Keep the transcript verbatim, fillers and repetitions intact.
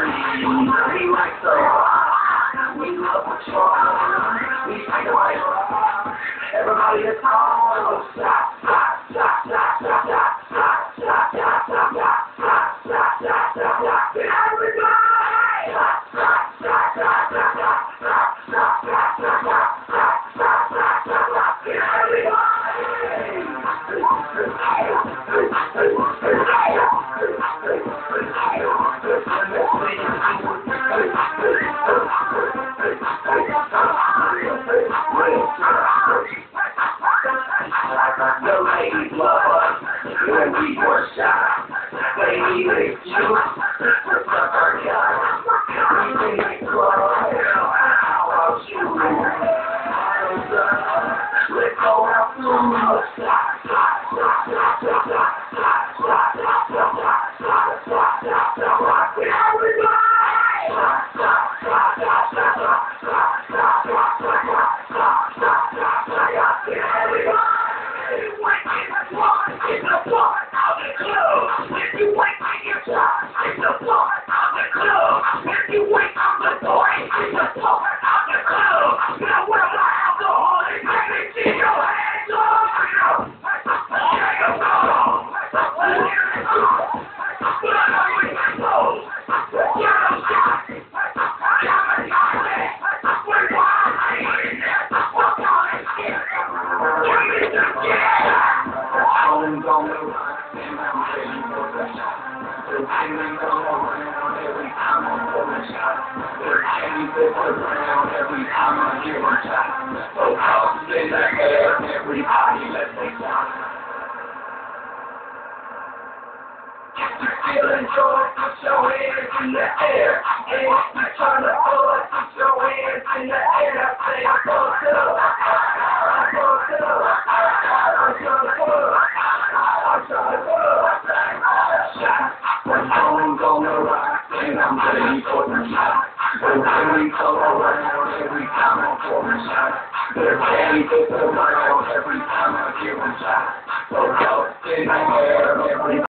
We like so we love patrol. We take the light. Everybody is on. Stop, stop, stop, stop, stop, stop, stop, stop, stop, stop, stop, stop, stop, stop, stop, stop. Everybody! Stop, stop, stop, stop, stop, stop, stop, stop, stop, stop, stop, stop, stop, stop, stop, stop. The ladies love us when we were shy. They needed you to suck our guts. We think it's club. How about you? Bottoms up. Let's go out through. Stop, stop, stop, stop, stop, stop, stop, stop, stop, stop, stop, stop, stop, stop, stop. Everybody! Stop, stop, stop, stop, stop, stop, stop, stop, stop, stop, stop, stop, stop, stop, stop. Everybody! It's the part of the club. If you wait to get shot, it's the part of the club. If you wait on the boy, it's the part of the club. Now where my alcoholic, let me see your hands up. Take a photo. Here it goes. Put on your clothes. Get a shot. Come and knock it. We're wild in there. Fuck all that shit. Give me some gas. I'm gonna run, and I'm ready for the shot. The feeling gonna run every time I'm for the shot. The candy fits around every time I hear a shot. So toss in the air, everybody let's take shots. If you're feeling joy, put your hands in the air. And if you're trying to buzz, put your hands in the air. Say I'm buzzed up, I'm buzzed up, I'm trying to buzz. I'm gonna rock, and I'm ready for the shot. The feeling come around every time I'm for the shot. The candy gets around every time I give a shot. So go in the air, everybody.